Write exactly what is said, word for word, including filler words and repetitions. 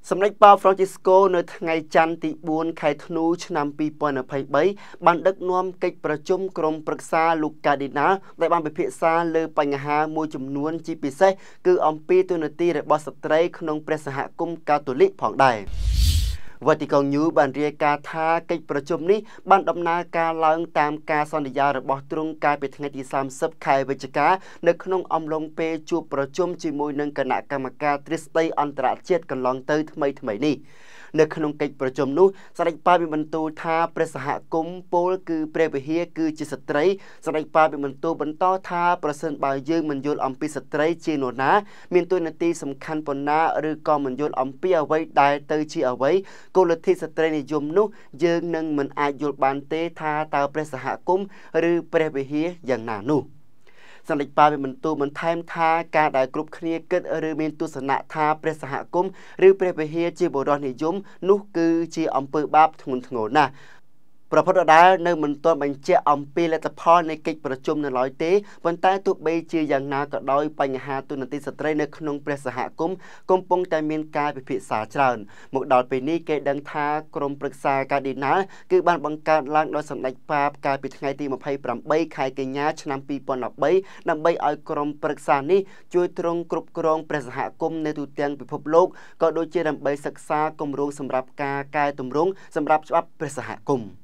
សម្ដេចប៉ាវ Francisco នៅថ្ងៃច័ន្ទទីបួនខែធ្នូឆ្នាំពីរពាន់ยี่สิบสามបានដឹកនាំកិច្ចប្រជុំក្រុមប្រឹក្សាលោកកាឌីណាល់ដែលបានពិភាក្សាលើបញ្ហាមួយចំនួនជាពិសេសគឺអំពីទូនាទីរបស់ស្ត្រីក្នុងព្រះសហគមន៍កាតូលិកផងដែរ Vatican News បានរាយការណ៍ថាកិច្ចប្រជុំនេះបានដំណើរការឡើងតាមការសន្យារបស់ទ្រង់កាលពីថ្ងៃទីសាមសិបខែវិច្ឆិកានៅក្នុងអំឡុងពេលជួបប្រជុំជាមួយនឹងគណៈកម្មការទ្រឹស្ដីអន្តរជាតិកន្លងទៅថ្មីថ្មីនេះនៅក្នុងកិច្ចប្រជុំនោះសម្ដេចប៉ាវបានបន្ទូលថាព្រះសហគមន៍ពលគឺព្រះវិហារគឺជាស្ត្រីសម្ដេចប៉ាវបានបន្ទូលបន្តថាប្រសិនបើយើងមិនយល់អំពីស្ត្រីជានរណាមានតួនាទីសំខាន់ប៉ុណ្ណាឬក៏មិនយល់អំពីអ្វីដែលទៅជាអ្វីគោលលទ្ធិស្ត្រីនិយមនោះយើងនឹងមិនអាចយល់បានទេថាតើព្រះសហគមន៍ឬព្រះវិហារយ៉ាងណានោះសម្ដេចប៉ាវបានបន្ទូលបន្ថែមថាការដែលគ្រប់គ្នាគិតឬមានទស្សនៈថាព្រះសហគមន៍ឬព្រះវិហារជាបុរសនិយមនោះគឺជាអំពើបាបធ្ងន់ធ្ងរណាស់ប្រពុតដែលនៅមិនទាន់បញ្ជាក់អំពីលទ្ធផលនៃកិច្ចប្រជុំនៅឡើយទេប៉ុន្តែទោះបីជាយ៉ាងណាក៏ដោយបញ្ហាទូនាទីស្ត្រីនៅក្នុងព្រះសហគមន៍កំពុងតែមានការពិភាក្សាច្រើនមកដល់ពេលនេះគេដឹងថាក្រុមប្រឹក្សាកាឌីណាល់គឺបានបង្កើតឡើងដោយសម្ដេចប៉ាបកាលពីថ្ងៃទីยี่สิบแปดខែកញ្ញាឆ្នាំពីរពាន់ยี่สิบสามដើម្បីឲ្យក្រុមប្រឹក្សានេះជួយទ្រង់គ្រប់គ្រងព្រះសហគមន៍នៅទូទាំងពិភពលោកក៏ដូចជាដើម្បីសិក្សាគម្រោងសម្រាប់ការកែតម្រង់សម្រាប់ច្បាប់ព្រះសហគមន៍